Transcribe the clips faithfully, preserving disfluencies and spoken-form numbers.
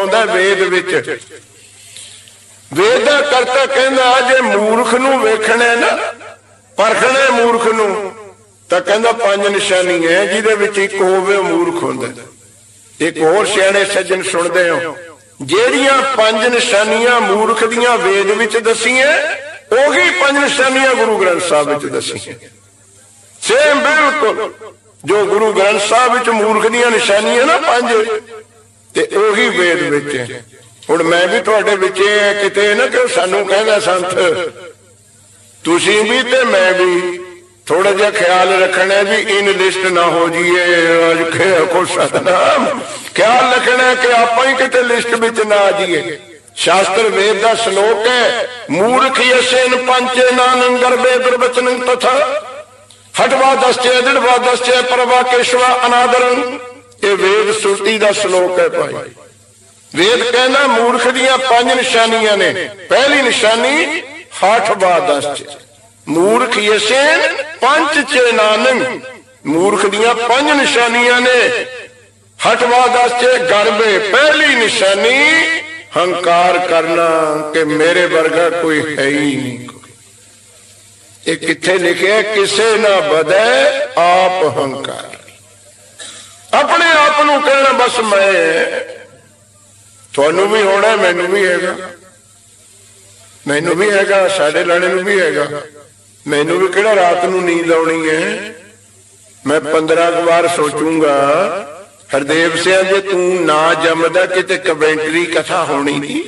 पाउंदा वेद विच। वेद दा करता कहंदा जे मूर्ख नूं वेखणा ना, परखणा मूर्ख नूं, तां कहंदा पंज निशानी है जिहदे विच इक होवे मूर्ख हुंदा। एक होर सियाणे सज्जन सुणदे हो, ਜਿਹੜੀਆਂ पंज निशानियां मूर्ख दियां वेद विच दसीआं ਉਹੀ पंज निशानियां गुरु ग्रंथ साहब विच दसीआं। सेम बिल्कुल जो गुरु ग्रंथ साहब विच मूर्ख दियां निशानियां ना पंज, ते ਉਹੀ वेद विच है। हुण मैं भी तुहाडे विच किते ना कि सानू कहंदा संत तुसीं भी ते मैं भी थोड़ा जिहा ख्याल रखना है भी इन लिस्ट ना हो जाइए। को सतनाम ख्याल रखना है कि आप ही किते लिस्ट विच ना आ जाइए। शास्त्र वेद का श्लोक है, मूर्ख यशेन पंचे नानंग गर्भे दुर्वचन तथा हटवा दस्चे दृढ़वा दस्चे परवा केशवा अनादरन। ये वेद श्रुति का श्लोक है भाई। वेद कहना मूर्ख दियां पंज निशानियां ने। पहली निशानी हठवा दस्चे, मूर्ख यशेन पंच चे नानंग, मूर्ख दियां पंज निशानियां ने। हठवा दस्चे गर्भे, पहली निशानी हंकार करना कि मेरे वर्गा कोई है ही नहीं। ये किथे लिखे, किसे ना बदे आप हंकार, अपने आप नूं कहना बस मैं। तुहानू भी होना, मैनू भी हैगा, मैनू भी हैगा, साडे लाणे नूं भी हैगा। मैनू भी किहड़ा रात नूं नींद आउणी है। मैं पंद्रह बार सोचूंगा हरदेव सिंह जे तू ना जमदा किते कमेंटरी कथा होनी नहीं,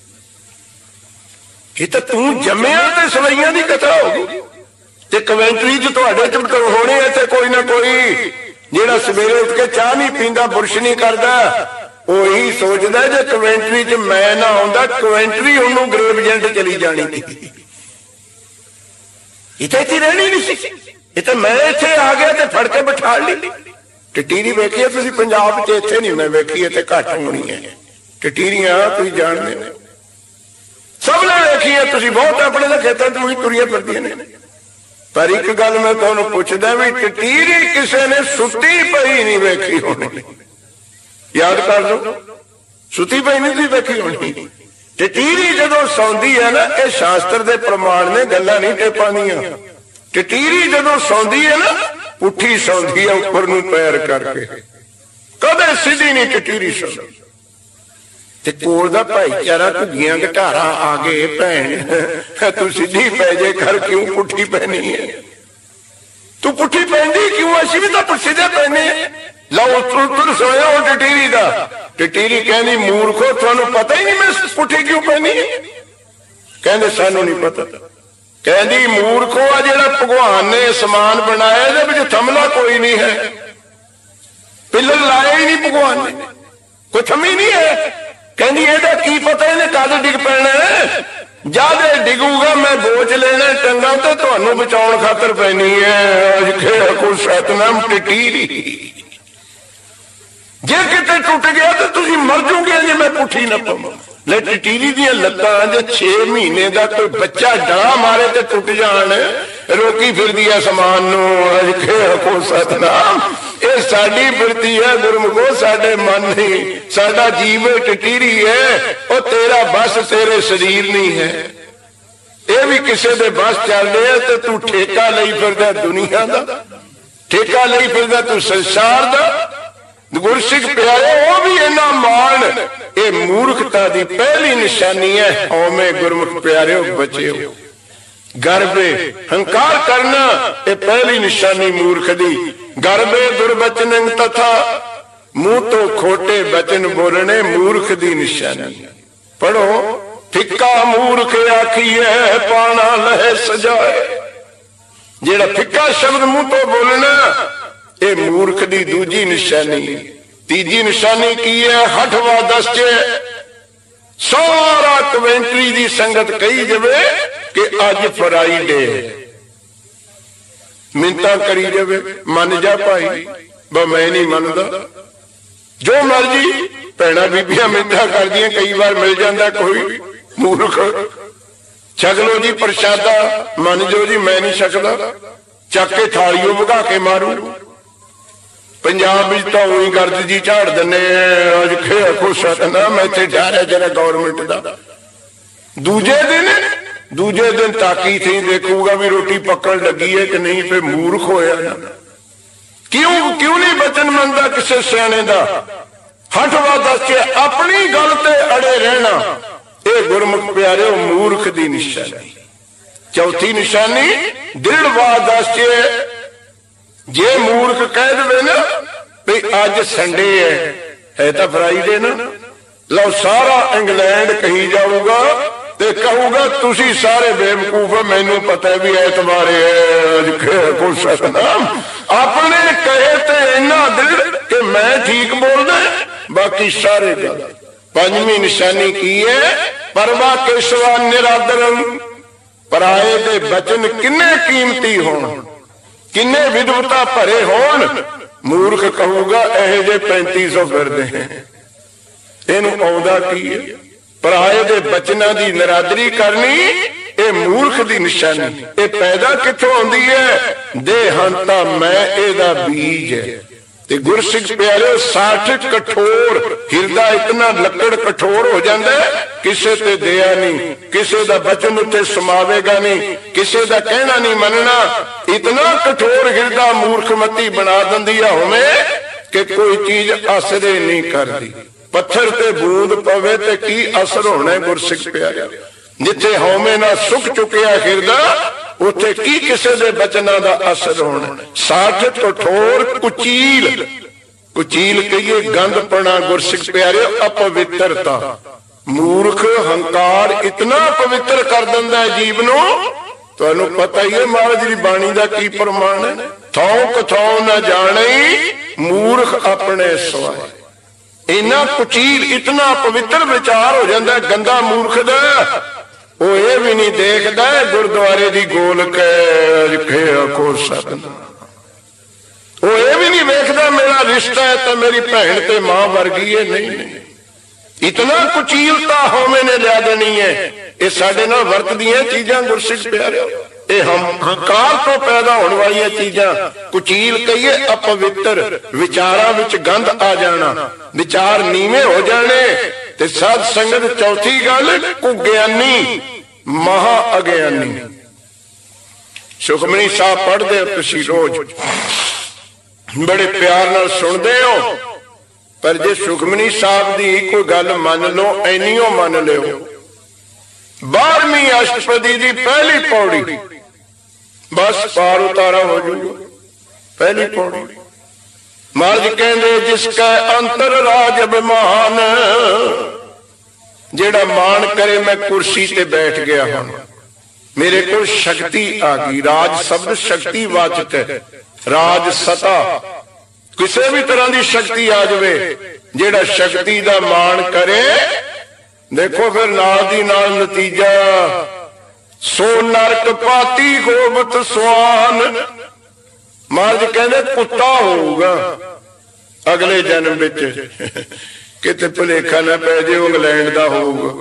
कि तो तू जमया ते सवैयां दी कथा होगी ते कमेंटरी च तुहाडे च तो होनी है। ते कोई ना कोई जेड़ा सवेरे उठ के चाह नहीं पींदा, बुरश नहीं करदा, ਉਹੀ सोचदा जे कमेंटरी च मैं ना आउंदा कमेंटरी ਉਹਨੂੰ ਗ੍ਰੇਵ ਏਜੰਟ चली जानी थी। इत्थे इत्थे रहनी नहीं सी। इत्थे मैं इत्थे आ गया ते फड़ के बिठा ली। टटीरी वेखी तुसीं पंजाब च, इत्थे नहीं मैं वेखी, इत्थे घट होनी है। टटीरियां तुसीं जाणदे ने, सब ने वेखी है। तुसीं बहुत अपने दे खेतां च भी तुरियां फिरदियां ने। पर एक गल मैं तुहानूं पुछदा भी टटीरी किसे ने सुती पई नहीं वेखी होनी। याद कर लो, सुती पई नहीं वेखी होनी। टटीरी जदों सौंदी है ना, ये शास्त्र दे प्रमाण ने, गल्लां नहीं टेपां दियां। टटीरी जदों सौंदी है ना, पुठी सौंदी है उपर नूं पैर करके, कदे सीधी नहीं टटीरी सौंदी। ते कोल दा भाईचारा घुग्गियां घटारा आ गए, भैन तू सीधी पै जे कर, क्यों पुठी पैनी है? तू पुठी पैंदी क्यों? असीं भी तां सीधे पैने। लो तुर सोया हो टटीरी दा। टटीरी कहनी मूर्खो तुहानू पता ही नहीं मैं पुठी क्यों पैनी है? कहंदे सानू नहीं पता। कहंदी मूर्खो आ जिहड़ा भगवान ने समान बनाया इहदे विच थमला कोई नहीं है, पिलर लाया ही नहीं भगवान ने, कोई थमी नहीं है। कहंदी इहदा की पता इहने कद डिग पैना है? जद डिगूगा मैं बोझ लेना टंगा ते तुहानू बचाउण खातर पैनी है। कोई सतनाम टटीरी जे किते टुट गया तो तुसीं मर जाओगे जे मैं पुठी ना पवां। ले टटीरी दियां लत्तां जे छे महीने का कोई बच्चा डा मारे ते टुट जान, रोकी फिरदी है समान नूं। सतनाम ये साडी बिरती है गुरमुखो, साडे मन नहीं, साडा जीव टटीरी है। और तेरा बस तेरे शरीर नहीं है, ये भी किसी दे बस चलदे है। ते तू ठेका लई फिरदा दुनिया दा, ठेका लई फिरदा तू संसार दा। गुरसिख प्यारे वो भी इन्ना मान, ये मूर्खता दी पहली निशानी है। औमे गुरमुख प्यारे बचे हो। गर्भे हंकार करना ये पहली निशानी मूर्ख दी। गर्भे दुर्वचन तथा मुंह तो खोटे वचन बोलने मूर्ख दी निशानी। पढ़ो, फिक्का मूर्ख आखिए पाना लहे सजाए। जेड़ा फिक्का शब्द मुंह तो बोलना ये मूर्ख दी दूजी निशानी। तीजी निशानी की है हठवा दस्ते। सारा कमेंटरी दी संगत कही जावे कि अज फ्राइडे, मिन्नतां करी जावे मन जा भाई, ब मैं नहीं मनदा। जो मर्जी भैणां बीबियां मिन्नतां करदियां, कई बार मिल जाता कोई मूर्ख, छक लो जी प्रशादा, मन जो जी मैं नहीं सकदा, चक के थालियों भगा के मारू। पंजाब तो उही गर्द जी झाड़ देने अज खेआ खुशा कहना मैं इत्थे जा रहा जरा गौरमेंट का। दूजे दिन दूजे दिन ताकी थी देखूगा भी रोटी पकड़ लगी है कि नहीं, फिर मूर्ख होया ना। क्यों क्यों नहीं बचन मनता किसी सियाने का? हठवा दस के अपनी गल ते अड़े रहना, ये गुरमुख प्यारे मूर्ख की निशानी। चौथी निशानी दृढ़वाद दस के जे मूर्ख कह दे ना भी अज संडे है, है तो फ्राइडे ना, लो सारा इंग्लैंड कही जाऊगा ते कहूगा तुसी सारे बेवकूफ है, मैनू पता है भी एतवार है को सतनाम। अपने कहे ते इन्ना दृढ़ कि मैं ठीक बोलदा, बाकी सारे गलत। पंजवीं निशानी की है परवा केशवा निरादरम, पराए दे बचन किन्ने कीमती होण, किन्ने विद्वता भरे होण। मूर्ख कहूगा एहे जे पैंती सौ फिरदे हैं, इनू आउंदा की है? पराए दे बचना दी निरादरी करनी ये मूर्ख दी निशानी। ये पैदा किथों आउंदी है? देहांता मैं एदा बीज है। ते गुरसिख प्यारे साठ कठोर हिरदा इतना लकड़ कठोर हो जाता है, किसे ते दया नहीं, किसे दा बचन उत्ते समावेगा नहीं, किसे दा कहना नहीं मनना। इतना कठोर हिरदा मूर्खमती बना दिंदी है हमें कि कोई चीज असरे नहीं करती। पत्थर ते बूंद पवे ते की असर होना गुरसिख प्यारे? जिथे हौमे ना सुख चुकिया हिरदा उथे की किसे दे बचना दा असर होना। साठ कठोर कुचील, कुचील कहिए गंदपना गुरसिख प्यारे अपवित्रता। मूर्ख हंकार इतना पवित्र कर दिंदा है जीव नूं, तुहानू पता ही है महाराज जी बाणी दा की प्रमाण है। थौं कथौं न जाने मूर्ख अपने सवाए। इना कुचील इतना पवित्र विचार हो जाता है गंदा मूर्ख दा, वो ये भी नहीं देखता गुरुद्वारे की गोलक को सकना, वो ये भी नहीं देखता मेरा रिश्ता है तो मेरी भैन ते मां वर्गी है। नहीं नहीं, इतना कुचीलता होमे ने लिया देनी है। ये साडे नाल वरतदियां चीजां गुरसिख प्यारे, ये हम हंकार तो पैदा होने वाली चीजां। कुचील कहिए अपवित्र विचारां विच गंद आ जाना, विचार नीवे हो जाने। ते साध संगत चौथी गल कुज्ञानी महा अज्ञानी। सुखमनी साहब पढ़ते हो तुसीं रोज, बड़े प्यार नाल सुनते हो, पर जे सुखमनी साहब की कोई गल मान लो इनियो मान लो। बारहवीं अष्टपदी की पहली पौड़ी बस पार उतारा हो जाऊगा। पहली पौड़ी महाराज कहते जिसका अंतर राज अभिमान, जेड़ा मान करे मैं कुर्सी ते बैठ गया हूं, मेरे को शक्ति आ गई। राज शब्द शक्ति वाचक है, राज सता किसी भी तरह की शक्ति आ जाए। जेड़ा शक्ति का मान करे देखो फिर नाल दी नाल नतीजा सो नरक पाती गोबत स्वान। महाराज कहते कुत्ता होगा अगले जन्म विच, किते भुलेखा ना पै जे इंग्लैंड का होगा,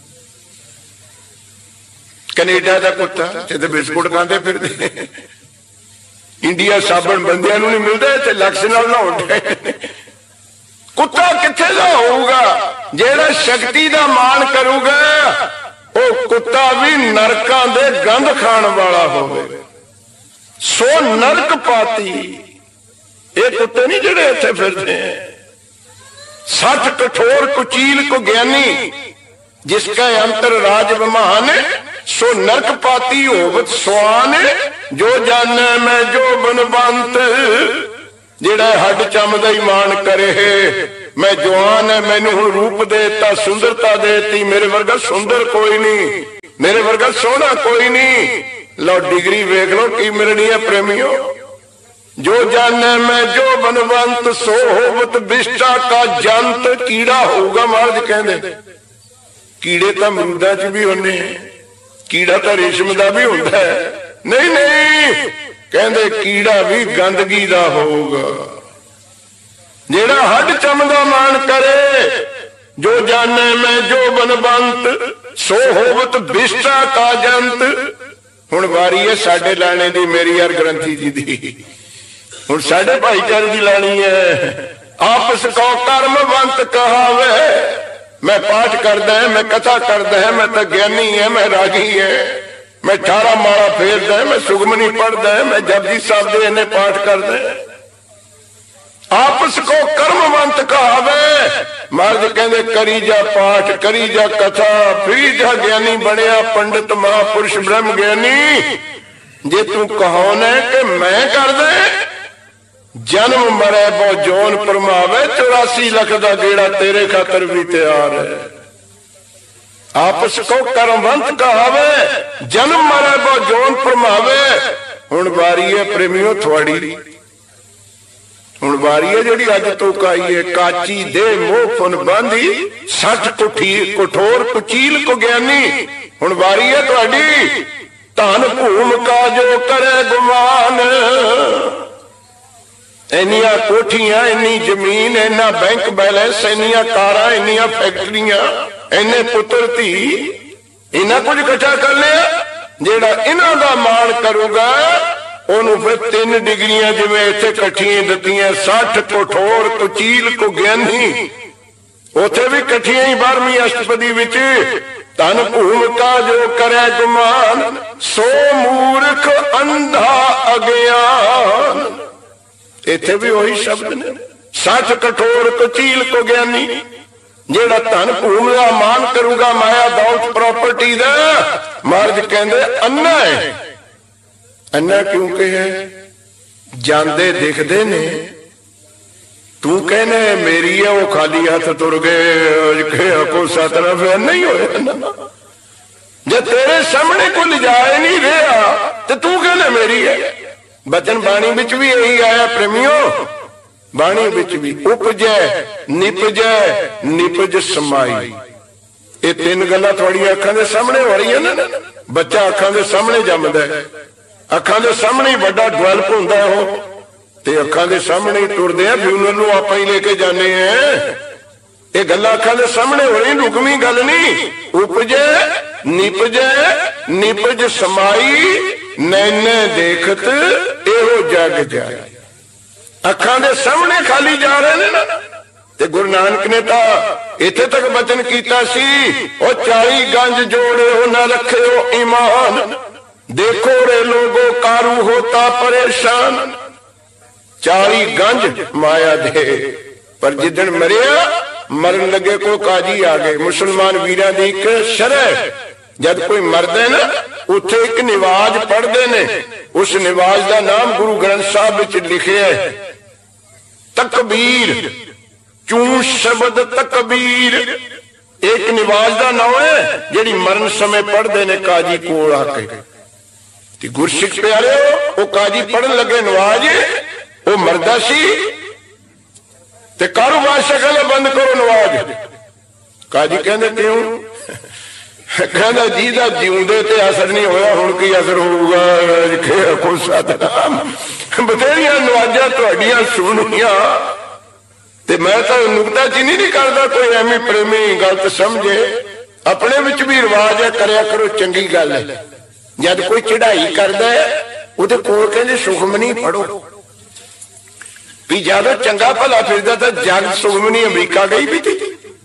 कनेडा का कुत्ता इतने बिस्कुट खाते फिरते, इंडिया साबन बंदियां नहीं मिलता, इतने लक्ष्य नाल नहाउंदे। कुत्ता किथे दा होगा? जेड़ा शक्ति का मान करूगा वो कुत्ता भी नरकां दे गंद खाण वाला होवे। सो नरक पाती, ये कुत्ते नहीं जेड़े इत्थे फिरदे हैं। सठ कठोर कुचील को ज्ञानी, जिसका अंतर राज महान, सो नरक पाती होवत स्वान। जो जाने मैं जो बनवंत, जेड़ा हड चमदा ही मान करे मैं जवान है, मैनू हुण रूप देता सुंदरता देती, मेरे वर्गा सुंदर कोई नहीं, मेरे वर्गा सोहना कोई नहीं। लो डिग्री वेख लो की मिलनी है प्रेमियों। जो जाने मैं जो बनवंत सो होवत बिष्टा का जंत। कीड़ा होगा महाराज कहते, कीड़े तो अमरूदा च भी होने, कीड़ा तो रेशम का भी होता है। नहीं नहीं कहते कीड़ा भी गंदगी का होगा। जेड़ा हड चमदा मान करे, जो जाने मैं जो बनवंत सो होवत बिष्टा का जंत। हुण वारी है साडे लाने दी, मेरी यार ग्रंथी जी दी। हुण साडे भाईचारे की लानी है। आपस को कर्मवंत कहावे, मैं पाठ करदा है, मैं कथा करदा है, मैं तो ज्ञानी है, मैं रागी है, मैं अठारह माला फेरदा है, मैं सुगमनी पढ़दा है, मैं जपजी साहब दे इन्हें पाठ करदा है। आपस को कर्मवंत कहावे, महाराज कहते करी जा पाठ, करी जा कथा, फिर जा ज्ञानी बनया पंडित महापुरुष ब्रह्म ज्ञानी। जे तू कहोन है कि मैं कर दे, जन्म मरे बो जोन परमावे, चौरासी लख का गेड़ा तेरे खातर भी तैयार है। आपस को कर्मवंत कहावे, जन्म मरे बो जोन परमावे। हुण वारी है प्रेमियों थोड़ी, हुण वारी है जिहड़ी अज तक आई है। काची दे मोह फुन बांधी, सठ कुठी कठोर कुचील को ज्ञानी। हुण वारी है तुहाडी, धन भूमिका जो करे गुमान। इन्नियां कोठियां, इन्नी जमीन, इन्ना बैंक बैलेंस, इन्नियां कारां, इन्नियां फैक्ट्रियां, इन्ने पुत्र धी, इन्ना कुछ इकट्ठा कर लिया। जेड़ा इन्हां दा मान करूगा ओनू फिर तीन डिग्रियां जिवें इत्थे इकट्ठियां दित्तियां, सठ कठोर कुचील को ज्ञानी, उथे भी इकट्ठियां ही बारहवीं अष्टपदी विच। धन भूमिका जो करे गुमान, सो मूर्ख अंधा अज्ञान। इथे भी वही शब्द ने, सठ कठोर कुचील को ज्ञानी। जेड़ा धन भूमि का मान करूगा माया दौलत प्रॉपर्टी दा, महाराज कहंदे अन्ना है। अन्ना क्यों कहे? जांदे दिखदे ने, तू कहने मेरी है, वो खाली हाथ तुर गए को सतरफ नहीं होया। जे तेरे सामने को लिजाए नहीं रहा तो तू कहने मेरी है। बचन बाणी विच भी यही आया प्रेमियों, बाणी विच भी उपजै निपजै निपज समाई। ये तीन गल्लां थोड़ियां अखां दे सामने हो रही है ना। बच्चा अखां दे सामने जमदा है, अखां दे सामने बड़ा डेवलप होंदा है, वो ते अखां दे सामने टुरदे आ, फ्यूनर नूं आपां ही लेके जाने हैं। ये गल्लां अखां दे सामने हो रही, लुकमी गल नहीं। उपजै निपजै निपज समाई, नैने देखत एहो जग जाए। अखां दे सामने खाली जा रहे हैं ना। ते गुरु नानक ने तो इत्थे तक बचन कीता सी, ओ चाली गंज जोड़े हो न रखे हो ईमान, देखो रे लोगो कारू होता परेशान। चाली गंज माया दे, पर जिदन मरिया मरन लगे को काजी आ गए। मुसलमान वीरां दी एक शरह, जब कोई मरदे ना उथे एक निवाज पढ़ते ने, उस निवाज का नाम गुरु ग्रंथ साहब विच लिखे है तकबीर। चूं शब्द तकबीर एक निवाज का नाम है, जिहड़ी मरण समय पढ़ते ने काजी कोल आके। गुरसिख प्यारे वो काजी पढ़न लगे नवाज, वो मरदा सी ते कारोबार शकल बंद करो नवाज। काजी कहंदे क्यों? कहना जी का जीवंदे ते असर नहीं होया, हुण की असर होगा? बथेरिया नवाजा तुहाडियां सुनिया ते मैं तो नुकताचीनी नहीं करता, कोई एवं प्रेमी गलत समझे। अपने विच भी रिवाज है, करया करो, चंगी गल है। जब कोई चढ़ाई करदा है उहदे कोल कहंदे सुखमनी पढ़ो, भी ज्यादा चंगा भला फिरदा तो जग सुखमनी अमरीका गई भी थी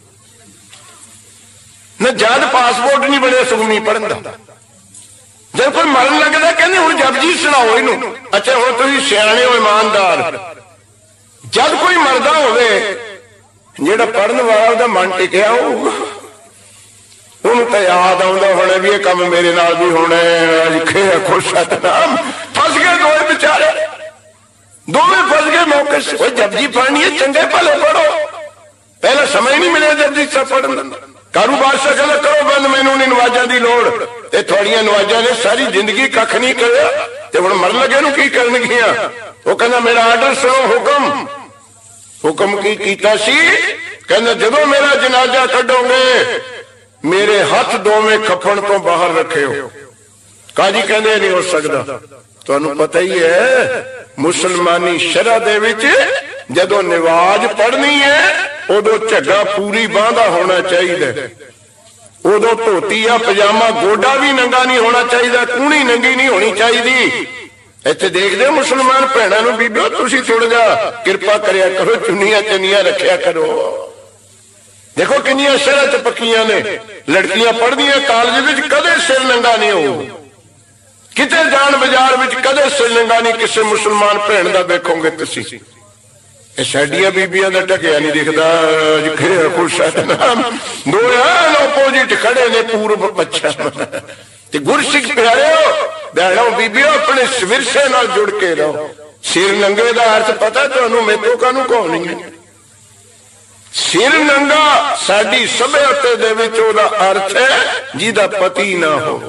न, जद पासपोर्ट नहीं बने सुखमनी पढ़न का। जब कोई मरन लगता कहते हुण जपजी सुनाओ इनू। अच्छा हुण तुसीं सियाणे हो ईमानदार, जब कोई मरदा होवे जिहड़ा पढ़न वाला उहदा मन टिकिया होऊगा, उहनूं तां याद आउंदा होना भी ये काम मेरे नाल भी होना है। खुश सतनाम फस गए दोवे बेचारे, दोवे फस गए मौके से। कोई जपजी पढ़नी है, चंगे भले पढ़ो, पहले समय नहीं मिले जपजी सब पढ़न। कारोबार शकल करो बंद, मैनू नहीं नवाजा की लोड़। ते थोड़ियां नवाजा ने सारी जिंदगी कख नहीं करया, ते हुण मरन लगे नूं की करनगियां? वो कहंदा मेरा आर्डर सुनो, हुक्म। हुक्म की कीता सी? कहंदा जदों मेरा जनाजा कढोगे मेरे हाथ दोवें खफन तो बाहर रखियो। काजी कहंदे नहीं हो सकदा। तुहानूं पता ही है मुसलमानी शरह दे विच जदों नवाज पढ़नी है उदों झग्गा पूरी बांह दा होना चाहिए, उदों धोती या पजामा गोडा भी नंगा नहीं होना चाहिए, कूणी नंगी नहीं होनी चाहिए। ਇੱਥੇ ਦੇਖਦੇ ਹੋ ਮੁਸਲਮਾਨ ਭੈਣਾਂ ਨੂੰ, ਬੀਬੀਓ ਤੁਸੀਂ ਥੋੜਾ ਜਿਹਾ ਕਿਰਪਾ ਕਰਿਆ ਕਰੋ, ਚੁੰਨੀਆਂ ਚੰਨੀਆਂ ਰੱਖਿਆ ਕਰੋ। ਦੇਖੋ ਕਿੰਨੀਆਂ ਸ਼ਹਿਰਾਂ ਚ ਪੱਕੀਆਂ ਨੇ, ਲੜਕੀਆਂ ਪੜ੍ਹਦੀਆਂ ਕਾਲਜ ਵਿੱਚ, ਕਦੇ ਸਿਰ ਨੰਗਾ ਨਹੀਂ ਹੋ, ਕਿਤੇ ਜਾਣ ਬਾਜ਼ਾਰ ਵਿੱਚ ਕਦੇ ਸਿਰ ਨੰਗਾ ਨਹੀਂ ਕਿਸੇ ਮੁਸਲਮਾਨ ਭੈਣ ਦਾ ਵੇਖੋਗੇ ਤੁਸੀਂ। ਇਹ ਸਾਡੀਆਂ ਬੀਬੀਆਂ ਦਾ ਟਕਿਆ ਨਹੀਂ ਦਿਖਦਾ, ਦੋ ਆਪੋਜਿਟ ਖੜੇ ਨੇ ਪੂਰਬ ਪੱਛਮ। ਤੇ ਗੁਰਸਿੱਖ ਪਿਆਰਿਓ ਭੈਣੋ ਬੀਬੀਓ ਆਪਣੇ ਵਿਰਸੇ ਨਾਲ ਜੁੜ ਕੇ ਰਹੋ। ਸਿਰ ਨੰਗੇ ਦਾ ਅਰਥ ਪਤਾ ਤੁਹਾਨੂੰ? ਮੇਤੋਂ ਕਾਹਨੂੰ ਕਹਾਉਣੀ ਹੈ। ਸਿਰ ਨੰਗਾ ਸਾਡੀ ਸਭਿਅਤਾ ਦੇ ਵਿੱਚ ਉਹਦਾ ਅਰਥ ਹੈ ਜਿਹਦਾ ਪਤੀ ਨਾ ਹੋਵੇ।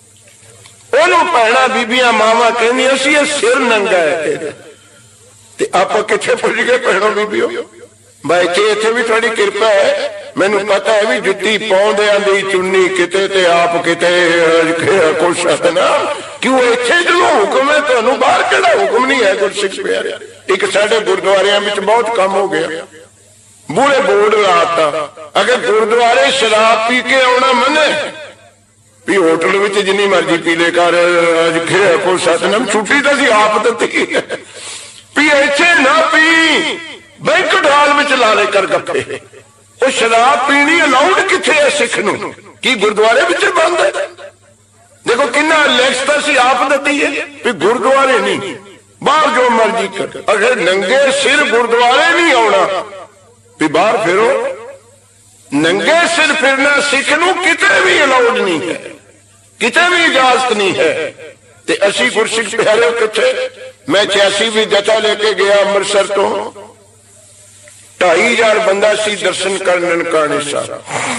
ਉਹਨੂੰ ਭੈਣਾਂ ਬੀਬੀਆਂ ਮਾਵਾਂ ਕਹਿੰਦੀਆਂ ਸੀ ਇਹ ਸਿਰ ਨੰਗਾ ਹੈ। ਤੇ ਆਪਾਂ ਕਿੱਥੇ ਪੁੱਜ ਗਏ ਭੈਣੋ ਬੀਬੀਓ? ਬਾਈ ਕਿ ਇੱਥੇ ਵੀ ਤੁਹਾਡੀ ਕਿਰਪਾ ਹੈ। ਮੈਨੂੰ ਪਤਾ ਹੈ ਵੀ ਜੁੱਤੀ ਪਾਉਂਦਿਆਂ ਦੀ ਚੁੰਨੀ ਕਿਤੇ ਤੇ ਆਪ ਕਿਤੇ ਕੁਛ ਨਾ, ਕਿਉਂ ਇੱਥੇ ਜਦੋਂ ਹੁਕਮ ਹੈ ਤੁਹਾਨੂੰ ਬਾਹਰ ਕਿਹੜਾ ਹੁਕਮ ਨਹੀਂ ਹੈ। ਗੁਰਸਿੱਖ ਪਿਆਰਿਆ ਇੱਕ ਸਾਡੇ ਗੁਰਦੁਆਰਿਆਂ ਵਿੱਚ ਬਹੁਤ ਕੰਮ ਹੋ ਗਿਆ, ਬੂਹੇ ਬੋਰਡ ਲਾਤਾ ਅਗਰ ਗੁਰਦੁਆਰੇ ਸ਼ਰਾਬ ਪੀ ਕੇ ਆਉਣਾ ਮੰਨੇ ਵੀ ਹੋਟਲ ਵਿੱਚ ਜਿੰਨੀ ਮਰਜ਼ੀ ਪੀ ਲੈ ਕਰ, ਕੋਈ ਸਤਨਾਮ ਛੁੱਟੀ ਤਾਂ ਅਸੀਂ ਆਪ ਦਿੱਤੀ ਵੀ ਇੱਥੇ ਨਾ ਪੀ, ਬੈਂਕਟ ਹਾਲ ਵਿੱਚ ਲਾ ਲੈ ਕਰ ਗੱਪੇ। ਉਹ ਸ਼ਰਾਬ ਪੀਣੀ ਅਲਾਉਡ ਕਿੱਥੇ ਹੈ ਸਿੱਖ ਨੂੰ? ਕੀ ਗੁਰਦੁਆਰੇ ਵਿੱਚ ਬੰਦ ਹੈ? ਦੇਖੋ ਕਿੰਨਾ ਲੈਕਸ ਤਾਂ ਅਸੀਂ ਆਪ ਦਿੱਤੀ ਹੈ ਵੀ ਗੁਰਦੁਆਰੇ ਨਹੀਂ, ਬਾਹਰ ਜੋ ਮਰਜ਼ੀ ਕਰ। ਅਗਰ ਨੰਗੇ ਸਿਰ ਗੁਰਦੁਆਰੇ ਨਹੀਂ ਆਉਣਾ ਵੀ ਬਾਹਰ ਫਿਰੋ। ਨੰਗੇ ਸਿਰ ਫਿਰਨਾ ਸਿੱਖ ਨੂੰ ਕਿਤੇ ਵੀ ਅਲਾਉਡ ਨਹੀਂ ਹੈ, ਕਿਤੇ ਵੀ ਇਜਾਜ਼ਤ ਨਹੀਂ ਹੈ। ਤੇ ਅਸੀਂ ਗੁਰਸਿੱਖ ਪਿਆਰਿਓ ਕਿੱਥੇ? ਮੈਂ ਛਿਆਸੀ ਵੀ ਜਥਾ ਲੈ ਕੇ ਗਿਆ ਅੰਮ੍ਰਿਤਸਰ ਤੋਂ, ਢਾਈ ਹਜ਼ਾਰ ਬੰਦਾ ਸੀ ਦਰਸ਼ਨ ਕਰਨ ਨਨਕਾਣੇ ਸਾਹਿਬ।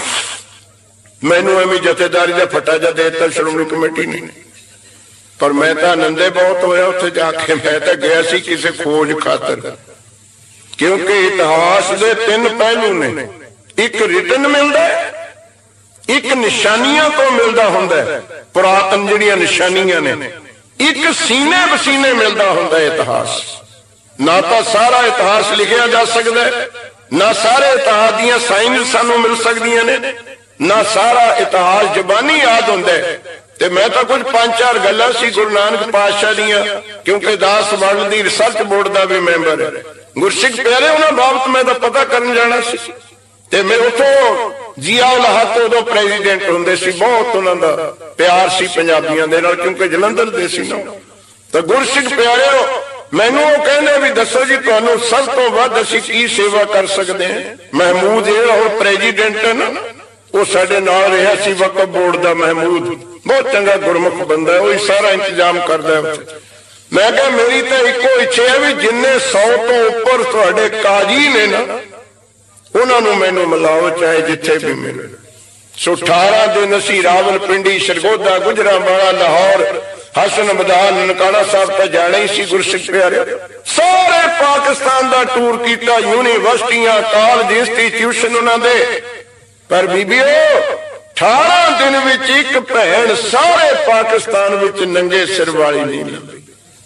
ਮੈਨੂੰ ਐਵੇਂ ਜਥੇਦਾਰੀ ਦਾ ਫਟਾ ਜਾ ਦੇ ਦਿੱਤਾ ਸ਼੍ਰੋਮਣੀ ਕਮੇਟੀ ਨੇ, ਪਰ ਮੈਂ ਤਾਂ ਆਨੰਦੇ ਬਹੁਤ ਹੋਇਆ ਉੱਥੇ ਜਾ ਕੇ। ਮੈਂ ਤਾਂ ਗਿਆ ਸੀ ਕਿਸੇ ਖੋਜ ਖਾਤਰ, ਕਿਉਂਕਿ ਇਤਿਹਾਸ ਦੇ ਤਿੰਨ ਪਹਿਲੂ ਨੇ। ਇੱਕ ਰਿਟਨ ਮਿਲਦਾ, ਇੱਕ ਨਿਸ਼ਾਨੀਆਂ ਤੋਂ ਮਿਲਦਾ ਹੁੰਦਾ ਪੁਰਾਤਨ ਜਿਹੜੀਆਂ ਨਿਸ਼ਾਨੀਆਂ ਨੇ, ਇੱਕ ਸੀਨੇ ਬਸੀਨੇ ਮਿਲਦਾ ਹੁੰਦਾ ਇਤਿਹਾਸ। ਨਾ ਤਾਂ ਸਾਰਾ ਇਤਿਹਾਸ ਲਿਖਿਆ ਜਾ ਸਕਦਾ, ਨਾ ਸਾਰੇ ਇਤਿਹਾਸ ਦੀਆਂ ਸਾਈਨਸ ਸਾਨੂੰ ਮਿਲ ਸਕਦੀਆਂ ਨੇ, ਨਾ ਸਾਰਾ ਇਤਿਹਾਸ ਜ਼ਬਾਨੀ ਯਾਦ ਹੁੰਦਾ। ਤੇ ਮੈਂ ਤਾਂ ਕੁਝ ਪੰਜ ਚਾਰ ਗੱਲਾਂ ਸੀ ਗੁਰੂ ਨਾਨਕ ਪਾਤਸ਼ਾਹ ਦੀਆਂ, ਕਿਉਂਕਿ ਦਾਸ ਵਰਲਡ ਦੀ ਰਿਸਰਚ ਬੋਰਡ ਦਾ ਵੀ ਮੈਂਬਰ ਹੈ। ਗੁਰਸਿੱਖ ਪਿਆਰੇ ਉਹਨਾਂ ਬਾਬਤ ਮੈਂ ਤਾਂ ਪਤਾ ਕਰਨ ਜਾਣਾ ਸੀ। ਤੇ ਮੈਂ ਉੱਥੋਂ ਜੀਆ ਉਲ ਹਕ ਉਦੋਂ ਪ੍ਰੈਜ਼ੀਡੈਂਟ ਹੁੰਦੇ ਸੀ, ਬਹੁਤ ਉਹਨਾਂ ਦਾ ਪਿਆਰ ਸੀ ਪੰਜਾਬੀਆਂ ਦੇ ਨਾਲ, ਕਿਉਂਕਿ ਜਲੰਧਰ ਦੇ ਸੀ ਨਾ। ਤਾਂ ਗੁਰਸਿੱਖ ਪਿਆਰਿਓ ਮੈਨੂੰ ਉਹ ਕਹਿੰਦੇ ਵੀ ਦੱਸੋ ਜੀ ਤੁਹਾਨੂੰ ਸਭ ਤੋਂ ਵੱਧ ਅਸੀਂ ਕੀ ਸੇਵਾ ਕਰ ਸਕਦੇ ਹਾਂ। ਮਹਿਮੂਦ ਜਿਹੜਾ ਹੁਣ ਪ੍ਰੈਜ਼ੀਡੈਂਟ ਹੈ ਨਾ, ਉਹ ਸਾਡੇ ਨਾਲ ਰਿਹਾ ਸੀ ਵਕਫ ਬੋਰਡ ਦਾ। ਮਹਿਮੂਦ ਬਹੁਤ ਚੰਗਾ ਗੁਰਮੁਖ ਬੰਦਾ, ਉਹ ਹੀ ਸਾਰਾ ਇੰਤਜ਼ਾਮ ਕਰਦਾ ਉੱਥੇ। ਮੈਂ ਕਿਹਾ ਮੇਰੀ ਤਾਂ ਇੱਕੋ ਇੱਛਾ ਹੈ ਵੀ ਜਿੰਨੇ ਸੌ ਤੋਂ ਉੱਪਰ ਤੁਹਾਡੇ ਕਾਜੀ ਨੇ ਨਾ, ਉਹਨਾਂ ਨੂੰ ਮੈਨੂੰ ਮਿਲਾਓ, ਚਾਹੇ ਜਿੱਥੇ ਵੀ ਮਿਲੇ। ਸੋ ਅਠਾਰਾਂ ਦਿਨ ਅਸੀਂ ਰਾਵਲਪਿੰਡੀ, ਸਰਗੋਧਾ, ਗੁਜਰਾਂਵਾਲਾ, ਲਾਹੌਰ, ਹਸਨ ਅਬਦਾਦ, ਨਨਕਾਣਾ ਸਾਹਿਬ ਤਾਂ ਜਾਣਾ ਹੀ ਸੀ। ਗੁਰਸਿੱਖ ਪਿਆਰਿਓ ਸਾਰੇ ਪਾਕਿਸਤਾਨ ਦਾ ਟੂਰ ਕੀਤਾ, ਯੂਨੀਵਰਸਿਟੀਆਂ, ਕਾਲਜ, ਇੰਸਟੀਟਿਊਸ਼ਨ ਉਹਨਾਂ ਦੇ। ਪਰ ਬੀਬੀਓ ਅਠਾਰਾਂ ਦਿਨ ਵਿੱਚ ਇੱਕ ਭੈਣ ਸਾਰੇ ਪਾਕਿਸਤਾਨ ਵਿੱਚ ਨੰਗੇ ਸਿਰ ਵਾਲੀ ਨਹੀਂ ਲੱਭੀ।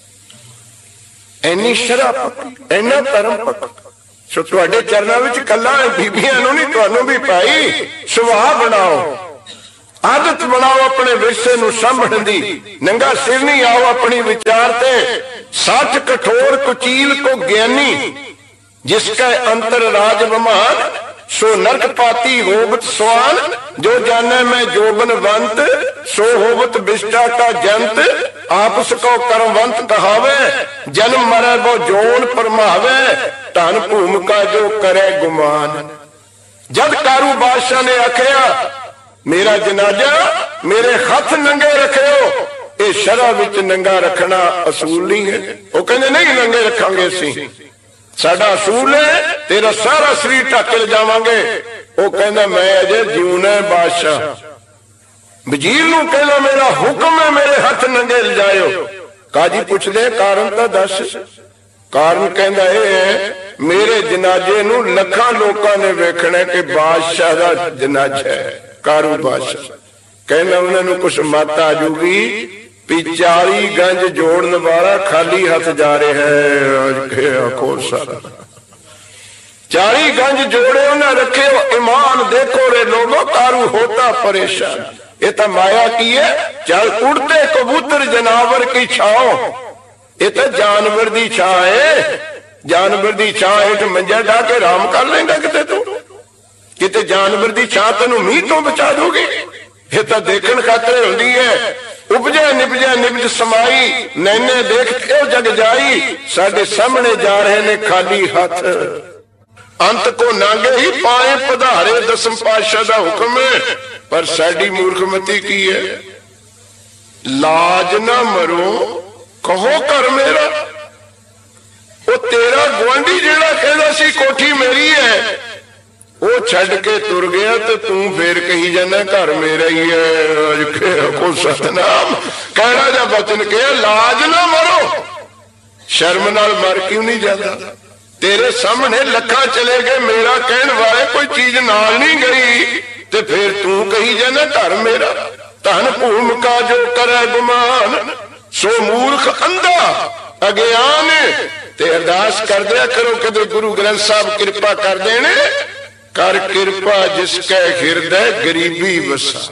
ਇੰਨੀ ਸ਼ਰਾਬ, ਇੰਨਾ ਧਰਮ ਪੱਕਾ। ਸੋ ਤੁਹਾਡੇ ਚਰਨਾਂ ਵਿੱਚ ਕੱਲਾ ਬੀਬੀਆਂ ਨੂੰ ਨਹੀਂ, ਤੁਹਾਨੂੰ ਵੀ ਭਾਈ ਸੁਭਾਅ ਬਣਾਓ, ਆਦਤ ਬਣਾਓ ਆਪਣੇ ਵਿਰਸੇ ਨੂੰ ਸਾਂਭਣ ਦੀ। ਨੰਗਾ ਸਿਰ ਨਹੀਂ ਆਓ ਆਪਣੀ ਵਿਚਾਰ ਤੇ। ਸੱਚ ਕਠੋਰ ਕੁਚੀਲ ਕੋ ਗਿਆਨੀ, ਜਿਸਕਾ ਅੰਤਰ ਰਾਜ ਬਮਾਨ, ਸੋ ਨਰਕ ਪਾਤੀ ਹੋਵਤ ਸਵਾਨ, ਜੋ ਜਾने मैं जोबनवंत, सो होवत बिष्टा का जंत, आपस को करमवंत कहावे, जन्म मरे वो जोन परमावे, धन भूमिका जो करे गुमान। जद कारू बादशाह ने आखिया मेरा जनाजा मेरे हथ नंगे रखियो, ये शरह विच नंगा रखना असूल नहीं है। वो कहते नहीं नंगे रखांगे असीं, साडा असूल है, तेरा सारा शरीर ढक के जावांगे। वो कहना मैं अजे जीवना बादशाह। वजीर नूं कहना मेरा हुक्म है मेरे हथ नंगे जायो। काजी पुछदे कारण तां दस। कारण कहंदा ये है मेरे जनाजे नूं लखां लोकां ने वेखना कि बादशाह दा जनाजा है, कारू बादशाह। कहना उन्हां नूं कुछ मत आ जूगी भी चाली गंज जोड़न वाला खाली हाथ जा रहा है। चाली गंज जोड़े उन्हें रखे हो, ईमान देखो रे लोगों कारू होता परेशान। ये तो माया की है, चल उड़ते कबूतर जनावर की छाओ, ये तो जानवर दी छां है, जानवर दी छां हेठ मंजा ढा के आराम कर लेंगा किते तू, किते जानवर दी छां तेनू मीह तो बचा दोगे। ये तो देखण खातर हुंदी है, उपजा निपजा निपज समाई, नैने देख के जग जाई, साडे सामने जा रहे ने खाली हाथ, अंत को नांगे ही पाए पधारे, दसम पातशाह दा हुक्म है। पर साडी मूर्खमती की है, लाज ना मरो कहो कर मेरा, वो तेरा गुआंढी जिहड़ा कहदा सी कोठी मेरी है, वो छड़ के तुर गया तो तू फिर कही जाना घर मेरा ही है। को सतनाम कहना जा बचन के लाज ना मरो, शर्म नाल मर क्यों नहीं जाता? तेरे सामने लखा चले गए, मेरा कहने वाले कोई चीज नाल नहीं गई, तो फिर तू कही जाना घर मेरा। धन भूमिका जो करे गुमान, सो मूर्ख अंधा अज्ञान। ते अरदास कर दिया करो कदे गुरु ग्रंथ साहब कृपा कर देने, कर कृपा जिसके हिरदय गरीबी वसा।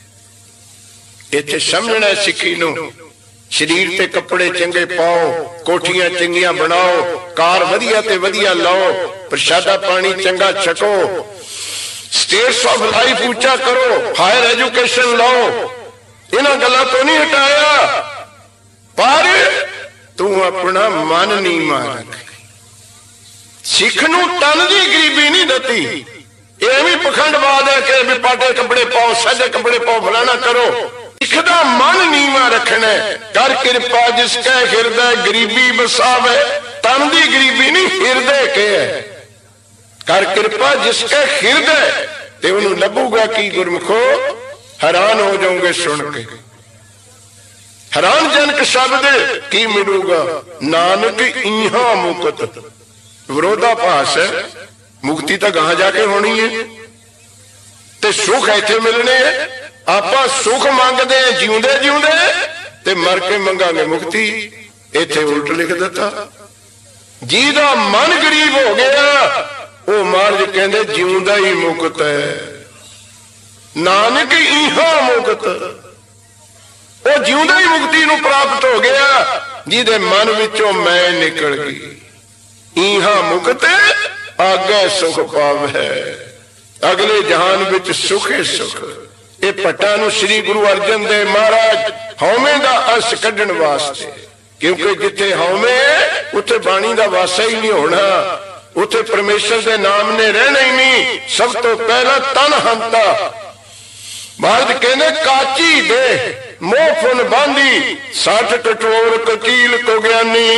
इत्थे समझना सिक्खी नूं, शरीर ते कपड़े चंगे पाओ, कोठियां चंगियां बनाओ, कार वधिया ते वधिया लाओ, प्रशादा पानी चंगा छको, स्टेट्स ऑफ लाइफ ऊंचा करो, हायर एजुकेशन लाओ, इन्हां गल्लां तो नहीं हटाया, पर तू अपना मन नहीं मार। सिख नूं तन दी गरीबी नहीं दती, यह भी पखंडवाद है कि भी पाटे कपड़े पाओ, सादे कपड़े पाओ, फलाना करो। सिख दा मन नीवा रखना, कर कृपा जिसके हिरदय गरीबी बसावे। तन दी गरीबी नहीं, हिरदय के है, कर कृपा जिसके हिरदय, ते उन्होंने लभूगा कि गुरमुखो हैरान हो जाओगे सुन के। हैरान जनक शब्द की मिलूगा, नानक इहा मुकत। विरोधाभास है, मुक्ति तो गां जाके होनी है, ते सुख इत्थे मिलने है। आपां सुख मंगते हैं जिउंदे जिउंदे, ते मर के मंगांगे मुक्ति। इत्थे उल्ट लिख दिता, जिहदा मन गरीब हो गया वो महाराज कहंदे जिउंदा ही मुकत है। नानक इहा मुकत, वो जिउंदा ही मुक्ति नूं प्राप्त हो गया, जिहदे मन विचों मैं निकल गई। इहा मुकत आगे सुख पावे, अगले जहान विच सुख ही सुख। ये भट्टां नूं श्री गुरु अर्जन देव महाराज हौमे दा अस कढण वास्ते, क्योंकि जिथे हौमे उत्थे बाणी दा वासा ही नहीं होना, उत्थे परमेश्वर के नाम ने रहना ही नहीं। सब तो पहला तन हंता, महाराज कहने काची दे मोह फुन बांधी, सठ टटोर ककील को ज्ञानी।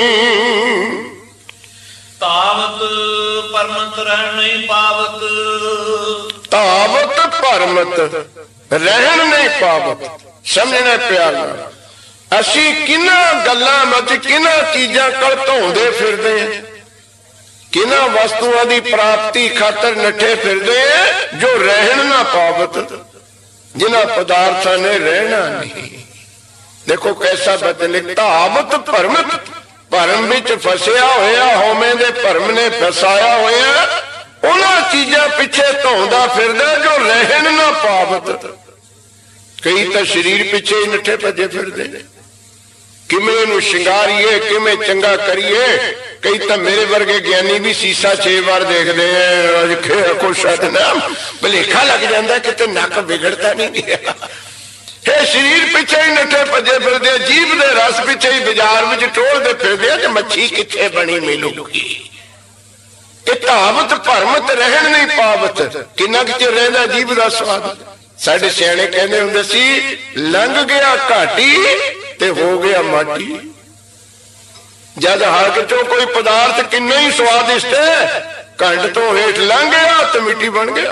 तावत परमत रहन नहीं पावत, तावत परमत रहन नहीं पावत। समझना प्यार, असी किना गल्लां मत किना चीजां कल धोंदे फिरदे, किना वस्तुआं दी प्राप्ति खातर नठे फिरदे जो रहन ना पावत, जिन्हां पदार्थां ने रहना नहीं। देखो कैसा बदले, तावत परमत, भरम विच फसिया होया, होमे दे भरम ने फसाया होया, उन्हां चीजां पिछे धौंदा फिरदा जो रहन ना पावत। कई तो शरीर पिछे ही नठे भजे फिरदे, किवें इहनूं शिंगारीए, किवें चंगा करिए। कई तो मेरे वर्गे ज्ञानी भी सीसा छे बार देखते हैं, को सतनाम भलेखा लग जाता कि नक बिगड़ता नहीं गया। हे शरीर पिछे ही नठे भजे फिरदे, जीभ दे रस पिछे ही बाजार में टोलते फिरदे, मच्छी किथे बनी मिलूगी। तावत भरमत रहन नहीं पावत, किन्ना चिर रहिंदा जीभ दा स्वाद। साडे सियाणे कहंदे हुंदे सी, लंघ गया घाटी ते हो गया माटी। जद हक चो कोई पदार्थ किन्ना ही स्वादिष्ट है, कंड तो हेठ लंघ गया तो मिट्टी बन गया।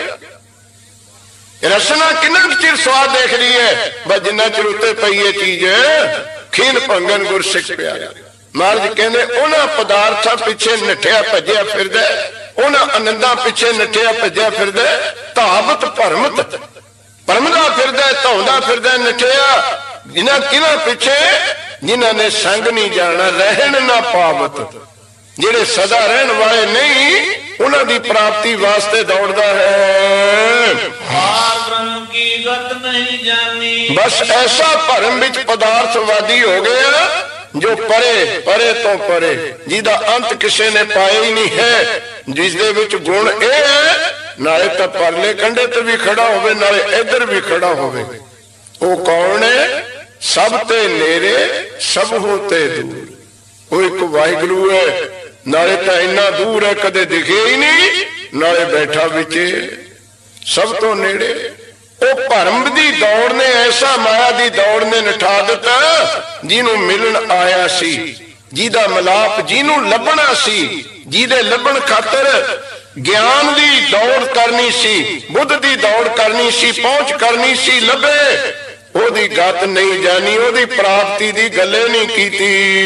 रसना किन्ना चिर स्वाद देख रही है, बस जिन्ना चिर उत्ते पई है चीज खीन भंगन गुर सिख प्यारा। महाराज कहंदे उन्हां पदार्थां पिछे नठिया भज्या फिरदा, उन्हां आनंदां पिछे नठिया भज्या फिरदा। तावत भरमत, भरमदा फिरदा, धौंदा फिरदा, नठिया जिन्हां किन्हां पिछे, जिन्हां ने संग नहीं जाना, रहन ना पावत। जिहड़े सदा रहन वाले नहीं, उन्हां दी प्राप्ति वास्ते दौड़दा है। ब्रह्म की गत नहीं जानी, बस ऐसा भरम विच पदार्थवादी हो गया जो परे परे तो परे, जिहदा अंत किसी ने पाया ही नहीं है, जिसदे विच गुण ये है नाले तो परले कंढे ते भी खड़ा होवे नाले इधर भी खड़ा होवे। वो कौन है? सब ते नेरे सब होते दूर। वो एक वाहिगुरु है, नाले तो इन्ना दूर है कदे दिखे ही नहीं, नाले बैठा बिचे सब तो नेड़े। वो भरम दी दौड़ ने ऐसा माया दी दौड़ ने नठा दिता, जिन्हों मिलन आया सी, जिहदा मिलाप जिन्हों लभना सी, जिहदे लभण खातर ज्ञान दी दौड़ करनी सी, बुद्ध दी दौड़ करनी सी, पहुंच करनी सी, लभे ओदी गत नहीं जानी, ओदी प्राप्ति दी गले नहीं कीती।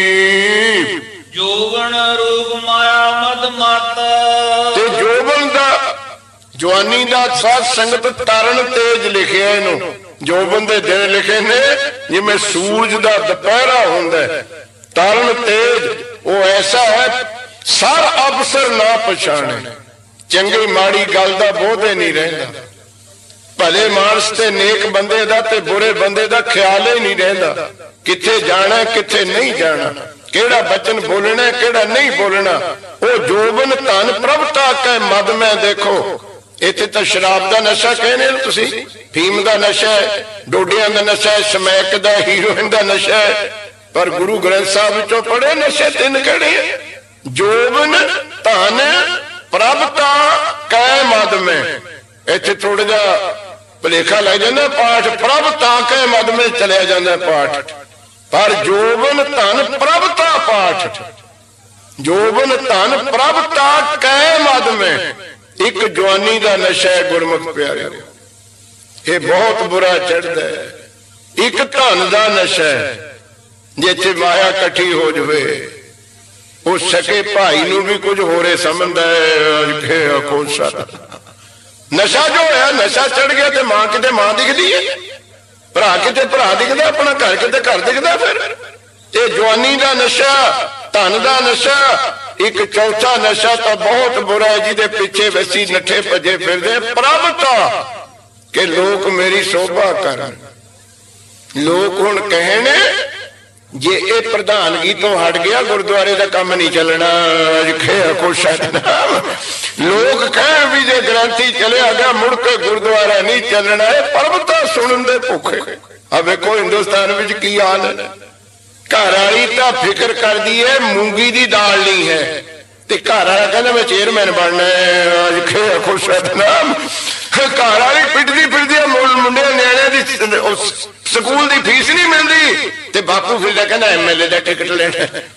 जोगन रूप माया मद माता, ते जोबन दा जवानी दा साध संगत तारण तेज लिखिया, इनू जोबन दे दिन लिखे ने जिवें सूरज दा दुपहरा हुंदा है। तारण तेज वो ऐसा है सर अवसर ना पछाणे, चंगी माड़ी गल दा बोधे नहीं रहिंदा, भले मानस ते नेक बंदे दा ते बुरे बंदे दा ख्याल ही नहीं रहिंदा, किथे जाना किथे नहीं जाना, केड़ा बचन बोलना केड़ा नहीं बोलना। वो जोबन धन प्रभता कै मद में देखो, इत्थे तो शराब का नशा कहने तुसी, फीम का नशा है, डोडियां का नशा है, समैक का हीरोइन का नशा है, पर गुरु ग्रंथ साहब चो पढ़े नशे तीन केड़े? जोबन धन प्रभता कै मद में। इत्थे थोड़ा जा भुलेखा लग जाता, पाठ प्रभता कै मद में चलिया जाता पाठ, पर जोबन धन प्रभता पाठ, जोबन धन प्रभता कै मद में। एक जवानी का नशा है गुरमुख प्यारे, ये बहुत बुरा चढ़ता है। एक धन का नशा है, जिथे माया कठी हो जाए, वो सके भाई नू भी कुछ होरे समझदा है। नशा जो है नशा चढ़ गया तो मां किते मां दिखती है, भरा किते भरा दिखता, अपना घर किते घर दिखता। फिर ये जवानी का नशा, धन का नशा। एक चौथा नशा तो बहुत बुरा है, जिदे पिछे वैसी नठे भजे फिरदे प्रभता के लोग मेरी शोभा कर। लोग हुण कहने जे ये प्रधानगी तो हट गया गुरुद्वारे का काम नहीं चलना, लोग कह भी जे ग्रंथी चले गया मुड़ के गुरुद्वारा नहीं चलना है। प्रभता सुनन दे भुखे। अब देखो हिंदुस्तान में की हाल है, घर वाली तो फिक्र कर दी है मूंगी दी दाल नहीं है, ते घर वाला कहना मैं चेयरमैन बनना है। खुश घर वाली पिटदी फिरदी मुंडे न्याणे स्कूल की फीस नहीं मिलती, ते बापू फिर कहना एम एल ए का टिकट लेना।